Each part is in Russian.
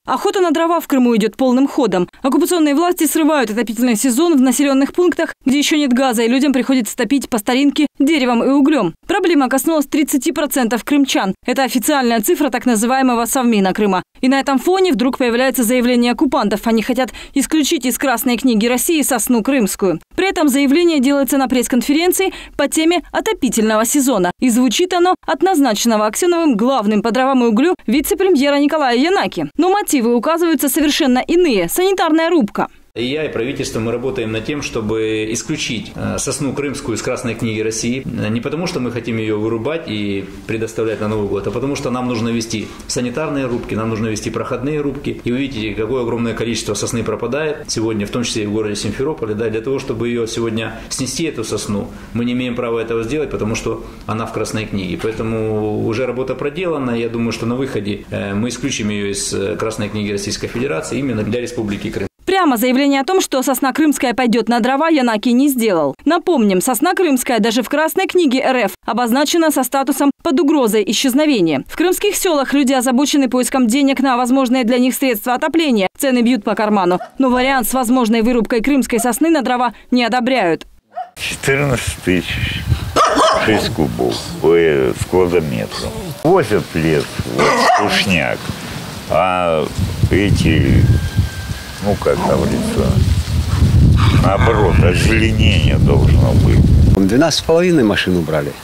Охота на дрова в Крыму идет полным ходом. Оккупационные власти срывают отопительный сезон в населенных пунктах, где еще нет газа, и людям приходится топить по старинке деревом и углем. Проблема коснулась 30% крымчан. Это официальная цифра так называемого Совмина Крыма. И на этом фоне вдруг появляется заявление оккупантов. Они хотят исключить из Красной книги России сосну крымскую. При этом заявление делается на пресс-конференции по теме отопительного сезона. И звучит оно от назначенного Аксеновым главным по дровам и углю вице-премьера Николая Янаки. Но мотивы указываются совершенно иные – санитарная рубка. И я, и правительство, мы работаем над тем, чтобы исключить сосну крымскую из Красной книги России. Не потому, что мы хотим ее вырубать и предоставлять на Новый год, а потому, что нам нужно вести санитарные рубки, нам нужно вести проходные рубки. И вы видите, какое огромное количество сосны пропадает сегодня, в том числе и в городе Симферополе. Да, для того, чтобы ее сегодня снести, эту сосну, мы не имеем права этого сделать, потому что она в Красной книге. Поэтому уже работа проделана. Я думаю, что на выходе мы исключим ее из Красной книги Российской Федерации именно для Республики Крым. Прямо заявление о том, что сосна крымская пойдет на дрова, Янаки не сделал. Напомним, сосна крымская даже в Красной книге РФ обозначена со статусом «под угрозой исчезновения». В крымских селах люди озабочены поиском денег на возможные для них средства отопления. Цены бьют по карману. Но вариант с возможной вырубкой крымской сосны на дрова не одобряют. 14 тысяч, 6 кубов с квадрометром. Возят лес, вот, сушняк, а эти... Ну, как говорится, наоборот, озеленение должно быть. 12,5 машин убрали.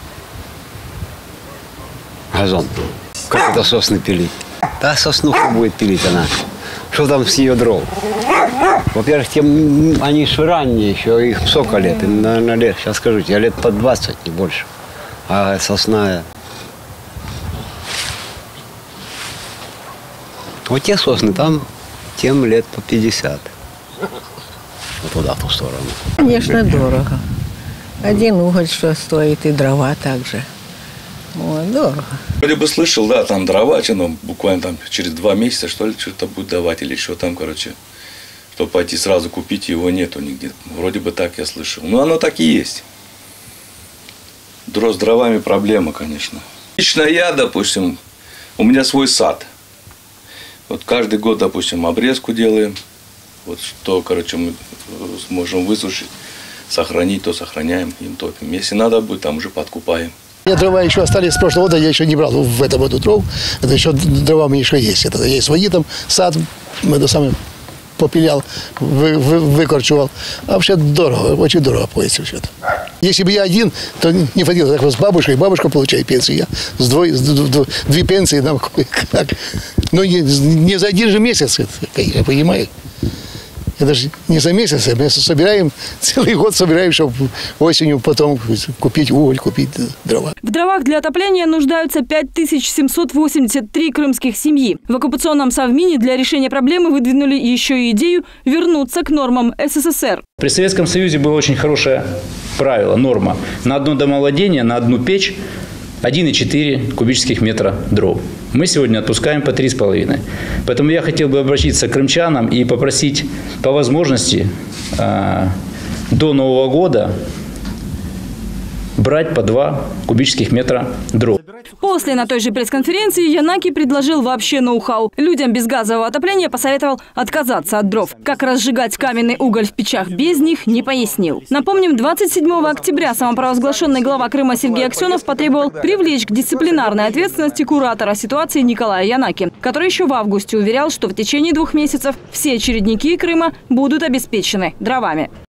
Газон. Как это сосны пилить? Да, сосну будет пилить она. Что там с ее дров? Во-первых, они же ранние еще, их сколько лет? Им, наверное, лет, сейчас скажу, я лет по 20, не больше. А сосна... Вот те сосны там... Тем лет по 50. Вот туда, в ту сторону. Конечно, дорого. Один уголь что стоит, и дрова также. Вот, дорого. Вроде бы слышал, да, там дрова, ну, буквально там через 2 месяца, что ли, что-то будет давать, или что там, короче. Чтобы пойти сразу купить, его нету нигде. Вроде бы так я слышал. Но оно так и есть. С дровами проблема, конечно. Лично я, допустим, у меня свой сад. Вот каждый год, допустим, обрезку делаем. Вот что, короче, мы сможем высушить, сохранить, то сохраняем, им топим. Если надо будет, там уже подкупаем. Дрова еще остались с прошлого года, я еще не брал в этом году дров. Это еще дрова у меня еще есть. Это есть свои там сад, это самое попилял, выкорчевал. А вообще дорого, очень дорого обходится все это. Если бы я один, то не хватило. Так вот с бабушкой, бабушка получает пенсию, я с две пенсии, там, как. Но не за один же месяц, я понимаю. Это же не за месяц, мы собираем, целый год собираем, чтобы осенью потом купить уголь, купить дрова. В дровах для отопления нуждаются 5783 крымских семьи. В оккупационном Совмине для решения проблемы выдвинули еще и идею вернуться к нормам СССР. При Советском Союзе было очень хорошее правило, норма. На одно домовладение, на одну печь 1,4 кубических метра дров. Мы сегодня отпускаем по 3,5. Поэтому я хотел бы обратиться к крымчанам и попросить по возможности до Нового года брать по 2 кубических метра дров. После на той же пресс-конференции Янаки предложил вообще ноу-хау. Людям без газового отопления посоветовал отказаться от дров. Как разжигать каменный уголь в печах без них, не пояснил. Напомним, 27 октября самопровозглашенный глава Крыма Сергей Аксенов потребовал привлечь к дисциплинарной ответственности куратора ситуации Николая Янаки, который еще в августе уверял, что в течение 2 месяцев все чередники Крыма будут обеспечены дровами.